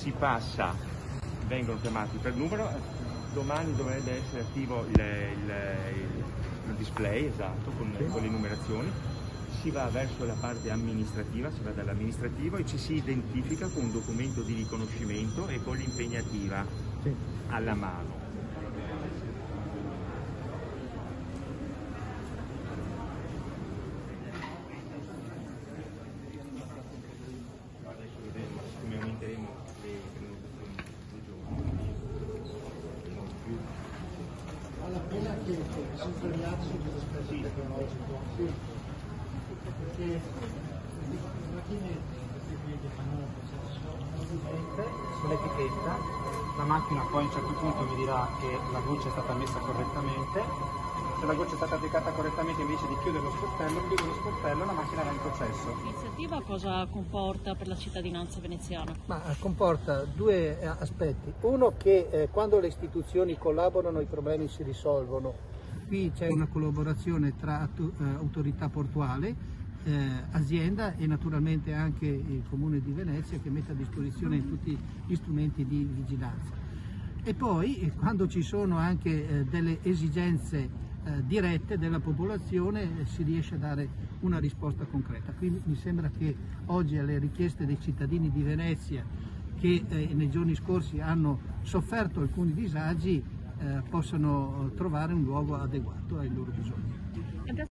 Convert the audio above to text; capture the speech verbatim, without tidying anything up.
si passa, vengono chiamati per numero, domani dovrebbe essere attivo il, il, il display, esatto, con, sì. con le numerazioni, si va verso la parte amministrativa, si va dall'amministrativo e ci si identifica con un documento di riconoscimento e con l'impegnativa sì. alla mano. Adesso vedremo come aumenteremo le prenotazioni dei giorni. Vale la pena che si fermiate su questo aspetto sì. tecnologico, sì. Perché le macchine che fanno il processo sull'etichetta, la macchina poi a un certo punto mi dirà che la goccia è stata messa correttamente. Se la goccia è stata applicata correttamente, invece di chiudere lo sportello, chiude lo sportello e la macchina va in processo. L'iniziativa cosa comporta per la cittadinanza veneziana? Ma comporta due aspetti. Uno, che eh, quando le istituzioni collaborano i problemi si risolvono. Qui c'è una collaborazione tra eh, autorità portuale, eh, azienda e naturalmente anche il Comune di Venezia, che mette a disposizione tutti gli strumenti di vigilanza. E poi eh, quando ci sono anche eh, delle esigenze Eh, dirette della popolazione, eh, si riesce a dare una risposta concreta. Quindi mi sembra che oggi alle richieste dei cittadini di Venezia, che eh, nei giorni scorsi hanno sofferto alcuni disagi, eh, possano trovare un luogo adeguato ai loro bisogni.